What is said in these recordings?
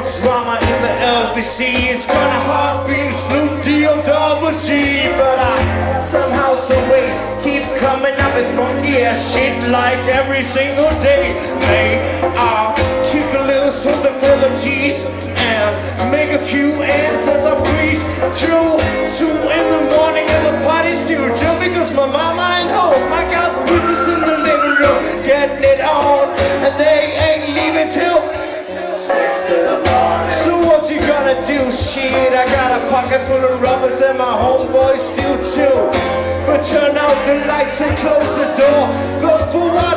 cause drama in the LBC. It's kinda hard being Snoop D or Double G, but I somehow, someway keep coming up with funky ass shit like every single day. May I kick a little something for the G's and make a few ends as I breeze through 2 in the morning and the party's still jump because my mama ain't home. I got bitches in the living room getting it on, and they ain't leaving till 6 in the morning. So what you gonna do? Shit, I got a pocket full of rubbers and my homeboys do too. But turn out the lights and close the door. But for what?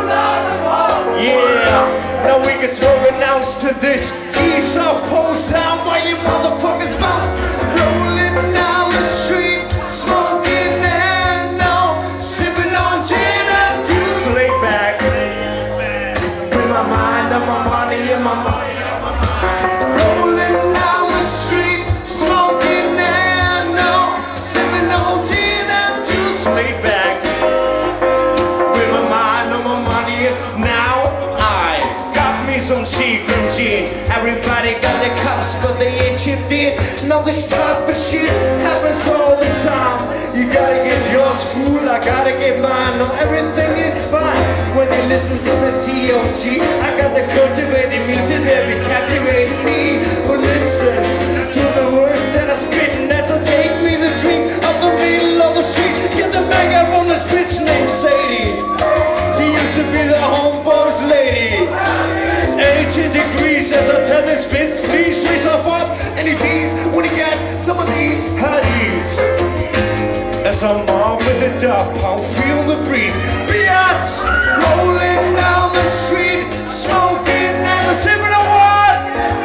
Yeah, now we can smoke an ounce to this. G's up, post down while you motherfuckers bounce. Rolling down the street, smoking and now sipping on gin and juice. Lay back, with my mind on my money and my money. Rolling down the street, smoking and now sipping on gin and juice. Lay back, with my mind on my money. Now I got me some secret gin. Everybody got their cups, but they ain't chipped in. Now this type of shit happens all the time. You gotta get yours, fool, I gotta get mine. No, everything is fine when you listen to the T.O.G. I got the cultivated music that be captivating me. Who listens to the words that I spit, and as I take me the drink of the middle of the street. Get the bag up on the spit's name Sadie. She used to be the homeboy's lady. 80 degrees as I tell this spits, please switch off up any bees when you get some of these hotties. As I'm on with the dub, I'll feel the breeze. Biatch rolling down the street, smoking and sipping on what?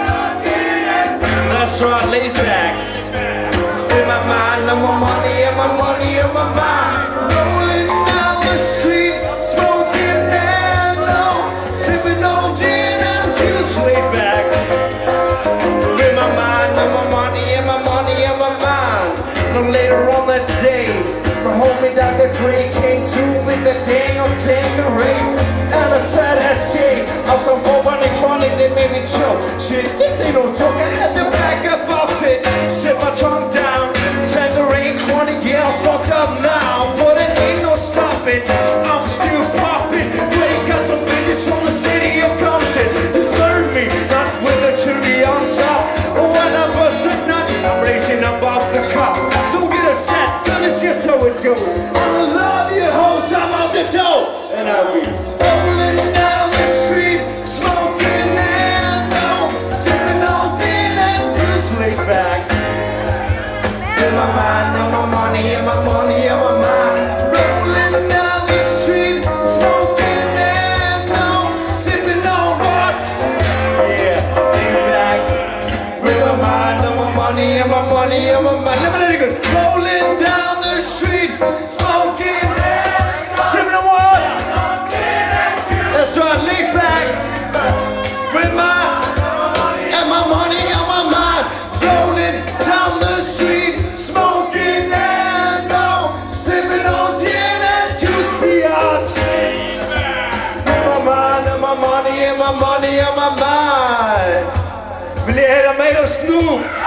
That's right, laid back. With my mind on my money and my money on my mind. Rolling down the street, smoking and sipping on gin and juice. Laid back. With my mind on my money and my money on my mind. Now later on that day, my homie Dr. Dre came through with a gang of Tanqueray and a fat ass J of some open and chronic that made me choke. Shit, this ain't no joke, I had to back up off it. Sit my tongue down, Tanqueray chronic, yeah, I'm fucked up now, but it ain't no stopping. I'm still popping. Dre got some bitches from the city of Compton to serve me, not with a cherry on top. When I bust a nut, I'm raising above the cup. Don't get upset, cause it's just how it goes. I don't love you hoes, I'm out the door. And I'll be rolling down the street, smoking and sipping on gin and juice. Laid back, with my mind and my money and my money and my mind. Rolling down the street, smoking and sipping on what? Yeah, laid back, with my mind and my money and my money and my mind. Let me let it go. Rolling down the street, smoking, sipping on what? That's right, laid back, with my and my money and my mind. Rolling down the street, smoking and sipping on gin and juice. Biatch, with my mind and my money and my money and my mind. Vill jag höra mer av Snoop?